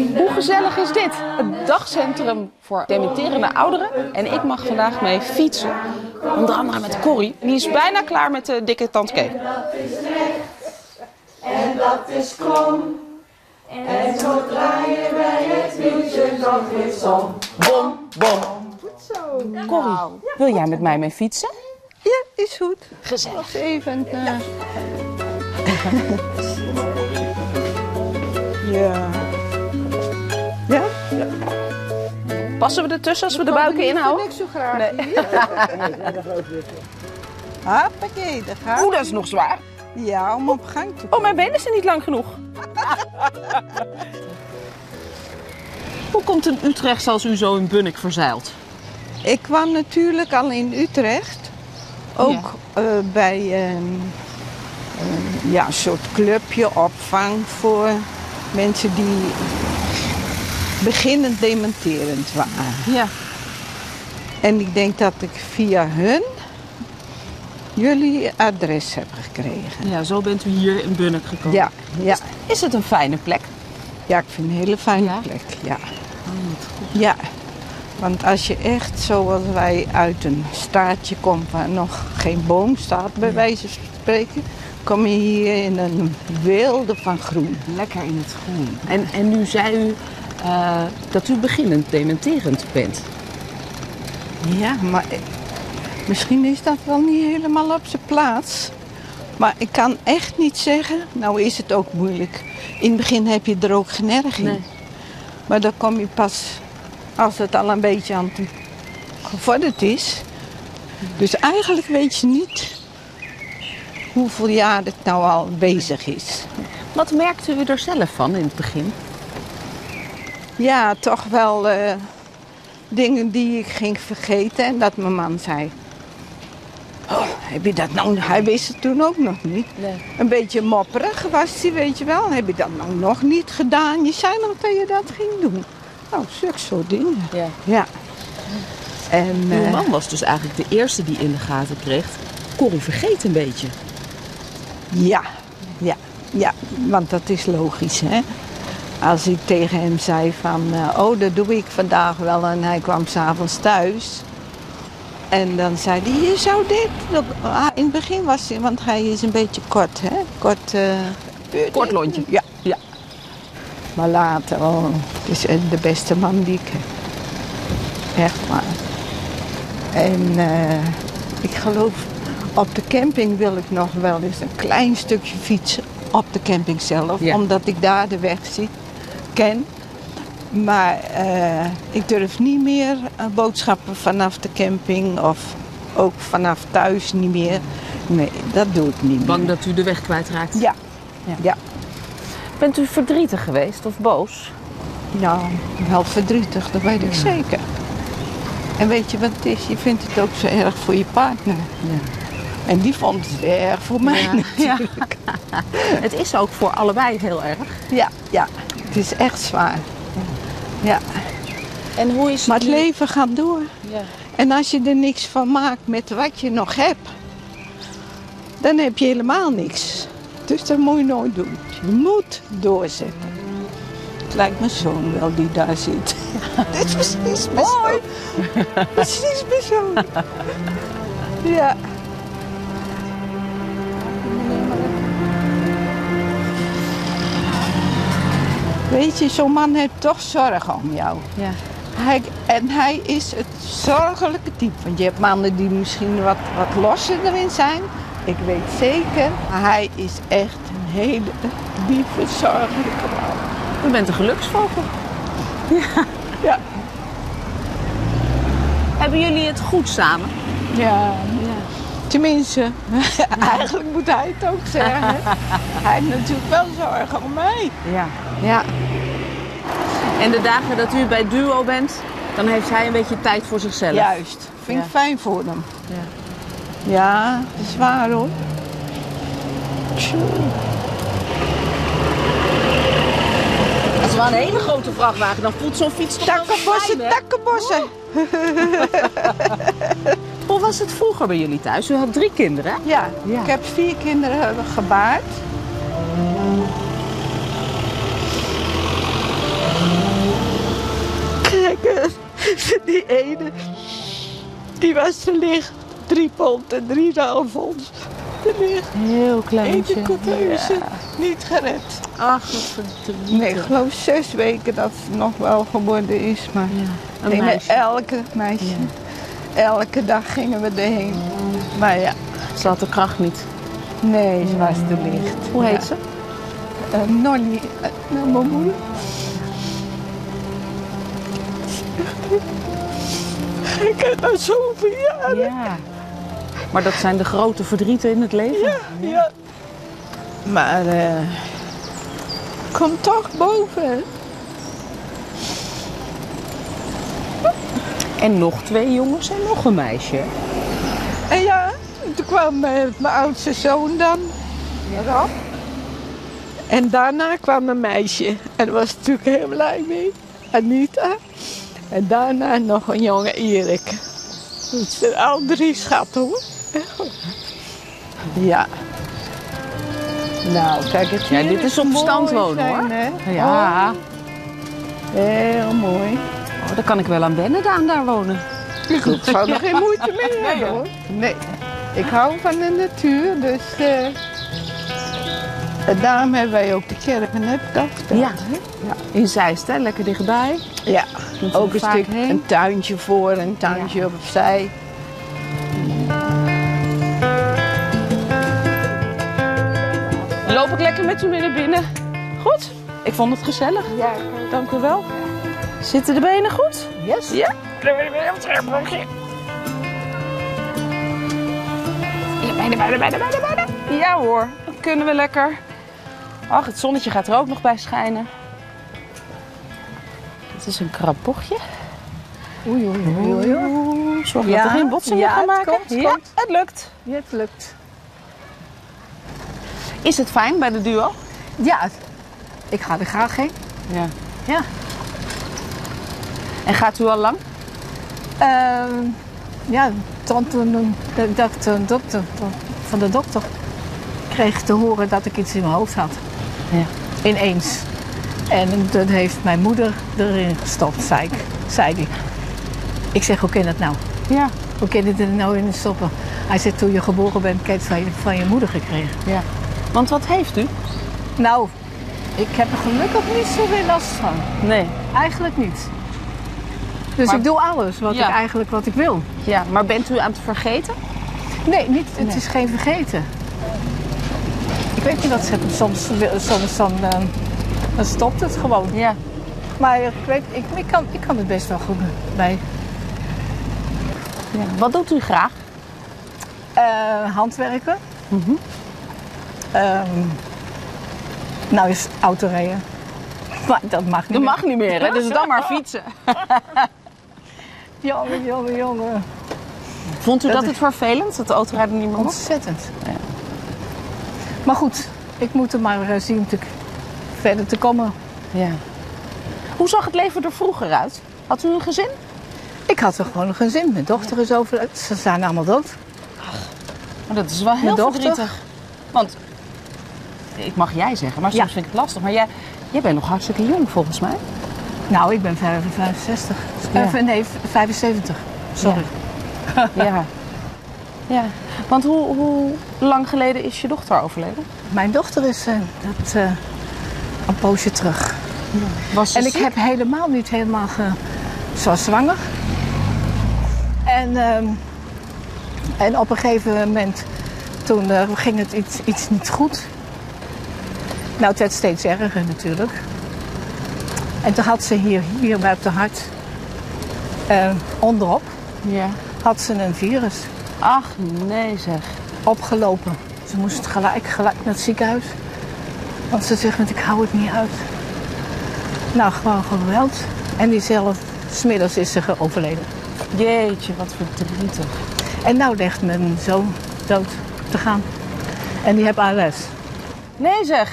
Hoe gezellig is dit? Het dagcentrum voor dementerende ouderen. En ik mag vandaag mee fietsen. Onder andere met Corrie. Die is bijna klaar met de dikke tante Kee. En dat is rechts. En dat is krom. En zo draaien wij het wieltje nog eens om. Bom, bom. Goed zo. Corrie, wil jij met mij mee fietsen? Ja, is goed. Gezellig. Even. Ja. Ja? Passen we ertussen als we de buiken inhouden? Ik zo graag. Nee. Hoppakee, daar gaat. Oeh, dat is nog zwaar. Ja, om op gang te komen. Oh, mijn benen zijn niet lang genoeg. Hoe komt een Utrecht als u zo in Bunnik verzeild? Ik kwam natuurlijk al in Utrecht. Ook bij een soort clubje, opvang voor mensen die beginnend dementerend waren. Ja. En ik denk dat ik via hun jullie adres heb gekregen. Ja, zo bent u hier in Bunnik gekomen. Ja, ja. Is het een fijne plek? Ja, ik vind het een hele fijne Ja? plek. Ja. Ja, want als je echt zoals wij uit een staatje komt waar nog geen boom staat, bij wijze van spreken, kom je hier in een weelde van groen. Lekker in het groen. En nu zei u dat u beginnend dementerend bent. Ja, maar misschien is dat wel niet helemaal op zijn plaats. Maar ik kan echt niet zeggen, nou is het ook moeilijk. In het begin heb je er ook geen erg in. Nee. Maar dan kom je pas als het al een beetje aan toe gevorderd is. Dus eigenlijk weet je niet hoeveel jaar het nou al bezig is. Wat merkte u er zelf van in het begin? Ja, toch wel dingen die ik ging vergeten. En dat mijn man zei, oh, heb je dat nou... Hij wist het toen ook nog niet. Nee. Een beetje mopperig was hij, weet je wel. Heb je dat nou nog niet gedaan? Je zei nog dat je dat ging doen. Nou, zulke soort dingen. Ja. Ja. En, Uw man was dus eigenlijk de eerste die in de gaten kreeg. Corrie vergeet een beetje. Ja, want dat is logisch, hè. Als ik tegen hem zei van, dat doe ik vandaag wel. En hij kwam 's avonds thuis. En dan zei hij, je zou dit... in het begin was hij, want hij is een beetje kort, hè. Kort lontje. Ja, ja. Maar later, het is de beste man die ik heb. Echt waar. En ik geloof, op de camping wil ik nog wel eens een klein stukje fietsen. Op de camping zelf, Ja. omdat ik daar de weg ken. Maar ik durf niet meer boodschappen vanaf de camping of ook vanaf thuis niet meer. Nee, dat doe ik niet meer. Bang dat u de weg kwijtraakt? Ja. Bent u verdrietig geweest of boos? Nou, wel verdrietig, dat weet ik zeker. En weet je wat het is? Je vindt het ook zo erg voor je partner. Ja. En die vond het erg voor mij natuurlijk. Het is ook voor allebei heel erg. Ja, het is echt zwaar. Ja. En hoe is Maar het leven gaat door. Ja. En als je er niks van maakt met wat je nog hebt, dan heb je helemaal niks. Dus dat moet je nooit doen. Je moet doorzetten. Het lijkt mijn zoon wel die daar zit. Dit is precies mijn zoon. Precies mijn zoon. Ja. Weet je, zo'n man heeft toch zorgen om jou. Ja. Hij is het zorgelijke type. Want je hebt mannen die misschien wat losser erin zijn. Ik weet zeker, maar hij is echt een hele lieve, zorgelijke man. U bent een geluksvogel. Ja. Hebben jullie het goed samen? Ja. Tenminste, eigenlijk moet hij het ook zeggen. Hij heeft natuurlijk wel zorgen om mij. Ja. En de dagen dat u bij Duo bent, dan heeft hij een beetje tijd voor zichzelf. Juist. Vind ik Ja. fijn voor hem. Ja. Ja, dat is waar hoor. Tjoe. Als we een hele grote vrachtwagen, dan voelt zo'n fiets toch wel Takkenbossen, fijn, hè? takkenbossen. Hoe was het vroeger bij jullie thuis? U had 3 kinderen, hè? Ja, Ja. ik heb 4 kinderen gebaard. ene, die was te licht. 3 pond en 3,5 ons. Te licht. Heel kleintje. Ene couveuse, niet gered. Ach, wat verdrietig. Nee, ik geloof 6 weken dat het nog wel geworden is. Maar Een meisje. elke meisje. Elke dag gingen we erheen. Maar ja, Ze had de kracht niet. nee, ze was te licht. Hoe heet ze? Nolly, mijn moeder. Ik heb al zoveel jaren. Ja. Maar dat zijn de grote verdrieten in het leven. Ja. Maar kom toch boven. Hè? En nog 2 jongens en nog een meisje. En ja, toen kwam mijn oudste zoon dan. Ja. En daarna kwam een meisje. En daar was ik natuurlijk heel blij mee. Anita. En daarna nog een jonge Erik. Dat zijn al 3 schatten hoor. Ja. Nou, kijk het hier. Ja, dit is op mooi stand wonen, zijn, hoor. Hè? Ja. Oh, heel mooi. Oh, daar kan ik wel aan wennen, daar wonen. Ik zou er geen moeite mee hebben hoor. Nee. Ik hou van de natuur, dus daarom hebben wij ook de kerk en heb ik dat verteld, Ja. hè? Ja. In Zeist, hè? Lekker dichtbij. Ja, Komt er ook een vaak stuk heen? een tuintje voor, een tuintje opzij. Loop ik lekker met u mee naar binnen? Goed? Ik vond het gezellig. Ja, Dank u wel. Zitten de benen goed? yes. Ja. Bijna. Ja hoor, dat kunnen we lekker. Ach, het zonnetje gaat er ook nog bij schijnen. Het is een krap bochtje. Oei, oei, oei, oei. Zorg dat er geen botsingen gaan het maken. komt, Ja, komt. het lukt. Ja, het lukt. Is het fijn bij de duo? Ja, ik ga er graag heen. Ja. Ja. En gaat u al lang? Ja, toen de dokter van de dokter kreeg te horen dat ik iets in mijn hoofd had. Ja. Ineens. En dat heeft mijn moeder erin gestopt, zei die. Ik zeg, hoe kan dat nou? Ja. Hoe kan je er nou in stoppen? Hij zegt, toen je geboren bent, heb je het van je moeder gekregen. Ja. Want wat heeft u? Nou, ik heb er gelukkig niet zoveel last van. Nee. Eigenlijk niet. Dus Maar- ik doe alles wat ik wil. Ja, maar bent u aan het vergeten? Nee, het is geen vergeten. Ik weet niet wat ze hebben. Soms dan stopt het gewoon. Ja. Maar ik kan het best wel goed bij. Ja. Wat doet u graag? Handwerken. Nou is autorijden. Maar dat mag niet Dat meer. mag niet meer, hè? Dus dan maar fietsen. Jongen. Vond u Dat dat is- het vervelend, dat de autorijder niet meer mocht? Ontzettend. Maar goed, ik moet er maar zien verder te komen. Ja. Hoe zag het leven er vroeger uit? Had u een gezin? Ik had er gewoon een gezin. Mijn dochter is overleden. Ze zijn allemaal dood. Maar dat is wel heel Mijn dochter? verdrietig. Want, ik mag jij zeggen, maar soms Ja. vind ik het lastig. Maar jij bent nog hartstikke jong volgens mij. Nou, ik ben 65. Ja. Nee, 75. Sorry. Ja. Ja. Want hoe lang geleden is je dochter overleden? Mijn dochter is een poosje terug. Was ze En ik ziek? heb ze was zwanger. En op een gegeven moment, toen ging het iets niet goed. Nou, het werd steeds erger natuurlijk. En toen had ze hier bij op de hart, onderop, Ja. had ze een virus Ach, nee zeg. opgelopen. Ze moest gelijk naar het ziekenhuis. Want ze zegt, want ik hou het niet uit. Nou, gewoon geweld. En diezelfde 's middags is ze overleden. Jeetje, wat verdrietig. En nou ligt mijn zoon dood te gaan. En die heeft ALS. Nee zeg.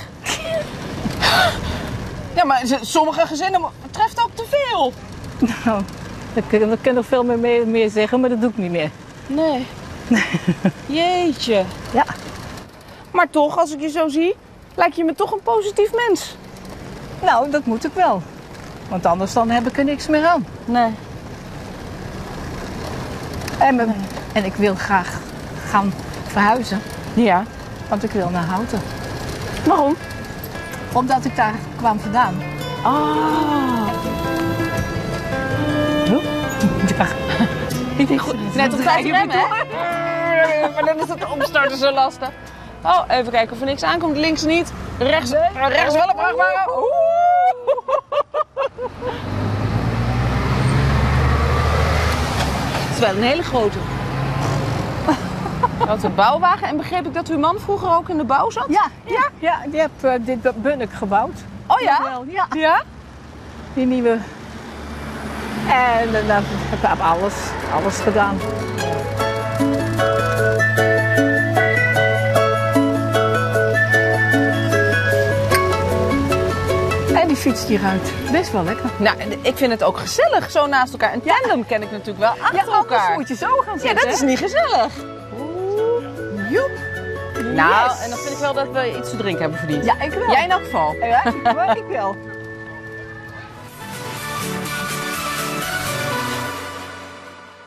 Ja, maar sommige gezinnen treft ook te veel. Nou, ik kan nog veel meer zeggen, maar dat doe ik niet meer. Nee. Jeetje. Ja, Maar toch, als ik je zo zie, lijkt je me toch een positief mens. nou, dat moet ik wel. Want anders dan heb ik er niks meer aan. Nee. En ik wil graag gaan verhuizen, Ja. want ik wil naar Houten. Waarom? Omdat ik daar kwam vandaan. Ah. Ja. Net op tijd remmen, hè? Maar dan is het omstarten zo lastig. Oh, even kijken of er niks aankomt. Links niet. Rechts, rechts wel een vrachtwagen. Oeh. Het is wel een hele grote. Wat een bouwwagen. En begreep ik dat uw man vroeger ook in de bouw zat? Ja, die heb dit Bunnik gebouwd. Oh ja? Wel, ja, Ja? die nieuwe. En dan heb ik alles gedaan. En die fietst hieruit. Best wel lekker. Nou, ik vind het ook gezellig, zo naast elkaar. Een tandem ken ik natuurlijk wel achter Anders elkaar. moet je zo gaan Ja, zitten. dat is niet gezellig. Joep. Nou, Yes. en dan vind ik wel dat we iets te drinken hebben verdiend. Ja, ik wel. Jij in elk geval. Ja, ik wel.